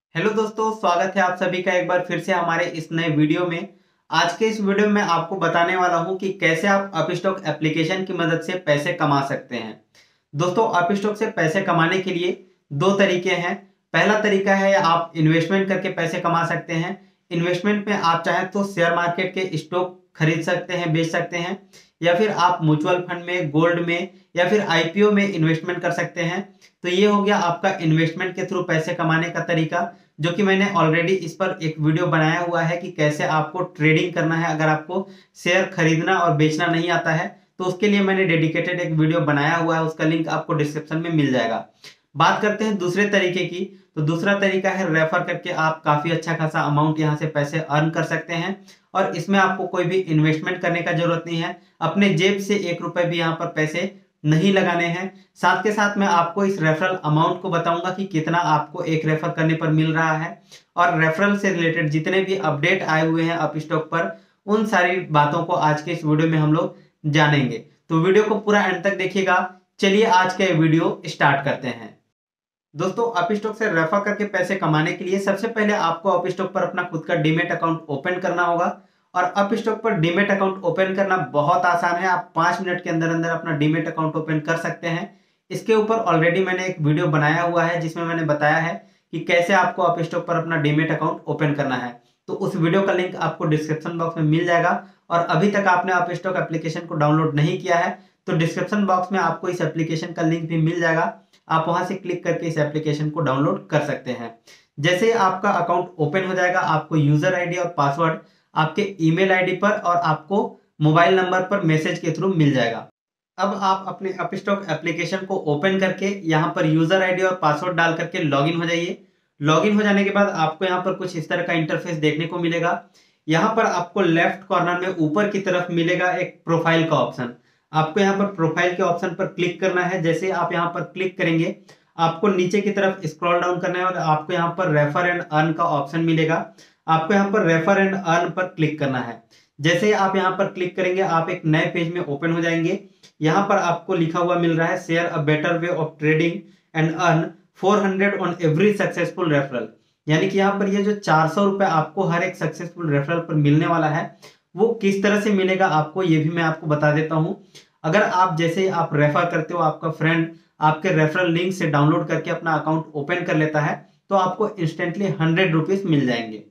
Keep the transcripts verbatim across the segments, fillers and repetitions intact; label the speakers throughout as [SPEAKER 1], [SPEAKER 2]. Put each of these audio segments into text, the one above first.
[SPEAKER 1] Hello दोस्तों, स्वागत है आप सभी का एक बार फिर से हमारे इस नए वीडियो में। आज के इस वीडियो में आपको बताने वाला हूं कि कैसे आप अपस्टॉक एप्लीकेशन की मदद से पैसे कमा सकते हैं। दोस्तों, अपस्टॉक से पैसे कमाने के लिए दो तरीके हैं। पहला तरीका है आप इन्वेस्टमेंट करके पैसे कमा सकते हैं। इन्वेस्टमेंट में आप चाहें तो शेयर मार्केट के स्टॉक खरीद सकते हैं, बेच सकते हैं, या फिर आप म्यूचुअल फंड में, गोल्ड में, या फिर आईपीओ में इन्वेस्टमेंट कर सकते हैं। तो ये हो गया आपका इन्वेस्टमेंट के थ्रू पैसे कमाने का तरीका, जो कि मैंने ऑलरेडी इस पर एक वीडियो बनाया हुआ है कि कैसे आपको ट्रेडिंग करना है। अगर आपको शेयर खरीदना और बेचना नहीं आता है तो उसके लिए मैंने डेडिकेटेड एक वीडियो बनाया हुआ है, उसका लिंक आपको डिस्क्रिप्शन में मिल जाएगा। बात करते हैं दूसरे तरीके की। तो दूसरा तरीका है रेफर करके आप काफी अच्छा खासा अमाउंट यहाँ से पैसे अर्न कर सकते हैं, और इसमें आपको कोई भी इन्वेस्टमेंट करने का जरूरत नहीं है। अपने जेब से एक रुपए भी यहाँ पर पैसे नहीं लगाने हैं। साथ के साथ मैं आपको इस रेफरल अमाउंट को बताऊंगा कि कितना आपको एक रेफर करने पर मिल रहा है, और रेफरल से रिलेटेड जितने भी अपडेट आए हुए हैं अपस्टॉक पर, उन सारी बातों को आज के इस वीडियो में हम लोग जानेंगे। तो वीडियो को पूरा एंड तक देखिएगा। चलिए आज का वीडियो स्टार्ट करते हैं। दोस्तों, अपस्टॉक से रेफर करके पैसे कमाने के लिए सबसे पहले आपको अपस्टॉक पर अपना खुद का डीमैट अकाउंट ओपन करना होगा। और अपस्टॉक पर डीमैट अकाउंट ओपन करना बहुत आसान है। आप पांच मिनट के अंदर अंदर अपना डीमैट अकाउंट ओपन कर सकते हैं। इसके ऊपर ऑलरेडी मैंने एक वीडियो बनाया हुआ है जिसमें मैंने बताया है कि कैसे आपको अपस्टॉक पर अपना डीमैट अकाउंट ओपन करना है। तो उस वीडियो का लिंक आपको डिस्क्रिप्शन बॉक्स में मिल जाएगा। और अभी तक आपने अपस्टॉक एप्लीकेशन को डाउनलोड नहीं किया है तो डिस्क्रिप्शन बॉक्स में आपको इस एप्लीकेशन का लिंक भी मिल जाएगा। आप वहां से क्लिक करके इस एप्लीकेशन को डाउनलोड कर सकते हैं। जैसे ही आपका अकाउंट ओपन हो जाएगा, आपको यूजर आईडी और पासवर्ड आपके ईमेल आईडी पर और आपको मोबाइल नंबर पर मैसेज के थ्रू मिल जाएगा। अब आप अपने अपस्टॉक एप्लीकेशन को ओपन करके यहाँ पर यूजर आईडी और पासवर्ड डाल करके लॉगिन हो जाइए। लॉगिन हो जाने के बाद आपको यहाँ पर कुछ इस तरह का इंटरफेस देखने को मिलेगा। यहाँ पर आपको लेफ्ट कॉर्नर में ऊपर की तरफ मिलेगा एक प्रोफाइल का ऑप्शन। आपको यहाँ पर प्रोफाइल के ऑप्शन पर क्लिक करना है। जैसे आप यहाँ पर क्लिक करेंगे, आपको नीचे की तरफ स्क्रॉल डाउन करना है और आपको यहाँ पर रेफर एंड अर्न का ऑप्शन मिलेगा। आपको यहाँ पर रेफर एंड अर्न पर क्लिक करना है। जैसे ही आप यहाँ पर क्लिक करेंगे, आप एक नए पेज में ओपन हो जाएंगे। यहाँ पर आपको लिखा हुआ मिल रहा है share a better way of trading and earn four hundred on every successful referral. यानी कि यहाँ पर ये जो चार सौ रुपए आपको हर एक सक्सेसफुल रेफरल पर मिलने वाला है, वो किस तरह से मिलेगा आपको, ये भी मैं आपको बता देता हूं। अगर आप जैसे आप रेफर करते हो, आपका फ्रेंड आपके रेफरल लिंक से डाउनलोड करके अपना अकाउंट ओपन कर लेता है, तो आपको इंस्टेंटली हंड्रेड रुपीज मिल जाएंगे।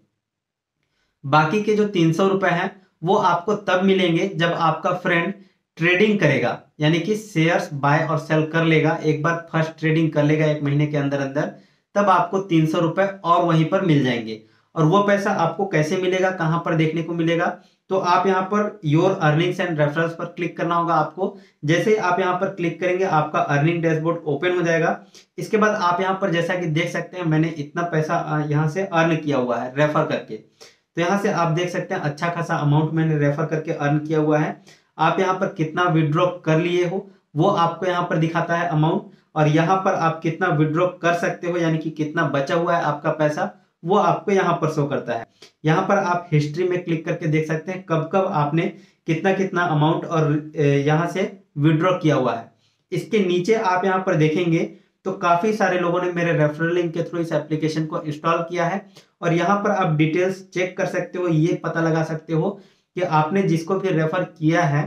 [SPEAKER 1] बाकी के जो तीन सौ रुपए हैं वो आपको तब मिलेंगे जब आपका फ्रेंड ट्रेडिंग करेगा, यानी कि शेयर्स बाय और सेल कर लेगा। एक बार फर्स्ट ट्रेडिंग कर लेगा एक महीने के अंदर अंदर, तब आपको तीन सौ रुपए और वहीं पर मिल जाएंगे। और वो पैसा आपको कैसे मिलेगा, कहां पर देखने को मिलेगा, तो आप यहाँ पर योर अर्निंग्स एंड रेफरल्स पर क्लिक करना होगा आपको। जैसे आप यहाँ पर क्लिक करेंगे, आपका अर्निंग डैशबोर्ड ओपन हो जाएगा। इसके बाद आप यहाँ पर जैसा कि देख सकते हैं, मैंने इतना पैसा यहाँ से अर्न किया हुआ है रेफर करके। तो यहाँ से आप देख सकते हैं अच्छा खासा अमाउंट मैंने रेफर करके अर्न किया हुआ है। आप यहाँ पर कितना विड्रॉ कर लिए हो वो आपको यहाँ पर दिखाता है अमाउंट, और यहाँ पर आप कितना विड्रॉ कर सकते हो, यानी कि कितना बचा हुआ है आपका पैसा, वो आपको यहाँ पर शो करता है। यहाँ पर आप हिस्ट्री में क्लिक करके देख सकते हैं कब कब आपने कितना कितना अमाउंट और यहाँ से विड्रॉ किया हुआ है। इसके नीचे आप यहाँ पर देखेंगे तो काफी सारे लोगों ने मेरे रेफरल लिंक के थ्रू इस एप्लीकेशन को इंस्टॉल किया है, और यहाँ पर आप डिटेल्स चेक कर सकते हो। ये पता लगा सकते हो कि आपने जिसको भी रेफर किया है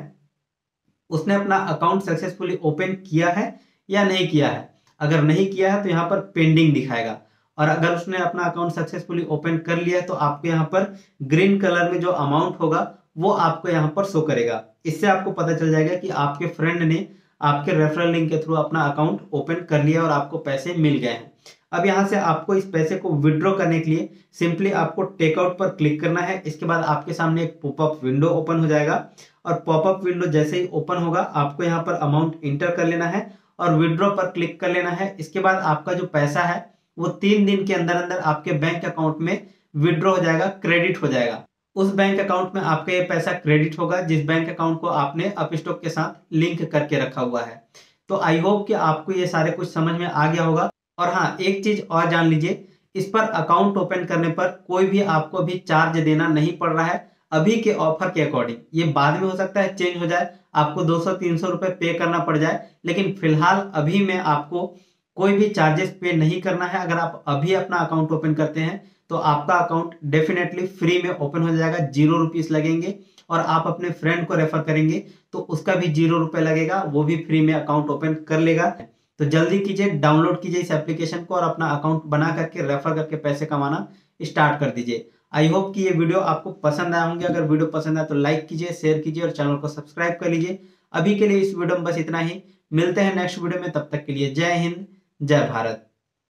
[SPEAKER 1] उसने अपना अकाउंट सक्सेसफुली ओपन किया है या नहीं किया है। अगर नहीं किया है तो यहाँ पर पेंडिंग दिखाएगा, और अगर उसने अपना अकाउंट सक्सेसफुली ओपन कर लिया है तो आपको यहाँ पर ग्रीन कलर में जो अमाउंट होगा वो आपको यहाँ पर शो करेगा। इससे आपको पता चल जाएगा कि आपके फ्रेंड ने आपके रेफरल लिंक के थ्रू अपना अकाउंट ओपन कर लिया और आपको पैसे मिल गए हैं। अब यहाँ से आपको इस पैसे को विड्रॉ करने के लिए सिंपली आपको टेकआउट पर क्लिक करना है। इसके बाद आपके सामने एक पॉपअप विंडो ओपन हो जाएगा, और पॉपअप विंडो जैसे ही ओपन होगा आपको यहाँ पर अमाउंट इंटर कर लेना है और विड्रॉ पर क्लिक कर लेना है। इसके बाद आपका जो पैसा है वो तीन दिन के अंदर अंदर आपके बैंक अकाउंट में विड्रॉ हो जाएगा, क्रेडिट हो जाएगा। उस बैंक अकाउंट में आपका ये पैसा क्रेडिट होगा जिस बैंक अकाउंट को आपने अपस्टॉक के साथ लिंक करके रखा हुआ है। तो आई होप कि आपको ये सारे कुछ समझ में आ गया होगा। और हाँ, एक चीज और जान लीजिए, इस पर अकाउंट ओपन करने पर कोई भी आपको अभी चार्ज देना नहीं पड़ रहा है अभी के ऑफर के अकॉर्डिंग। ये बाद में हो सकता है चेंज हो जाए, आपको दो सौ तीन सौ रुपए पे करना पड़ जाए, लेकिन फिलहाल अभी मैं आपको कोई भी चार्जेस पे नहीं करना है। अगर आप अभी अपना अकाउंट ओपन करते हैं तो आपका अकाउंट डेफिनेटली फ्री में ओपन हो जाएगा, जीरो रुपीस लगेंगे। और आप अपने फ्रेंड को रेफर करेंगे तो उसका भी जीरो रुपए लगेगा, वो भी फ्री में अकाउंट ओपन कर लेगा। तो जल्दी कीजिए, डाउनलोड कीजिए इस एप्लीकेशन को और अपना अकाउंट बना करके रेफर करके पैसे कमाना स्टार्ट कर दीजिए। आई होप कि ये वीडियो आपको पसंद आए होंगे। अगर वीडियो पसंद आए तो लाइक कीजिए, शेयर कीजिए और चैनल को सब्सक्राइब कर लीजिए। अभी के लिए इस वीडियो में बस इतना ही, मिलते हैं नेक्स्ट वीडियो में, तब तक के लिए जय हिंद, जय भारत।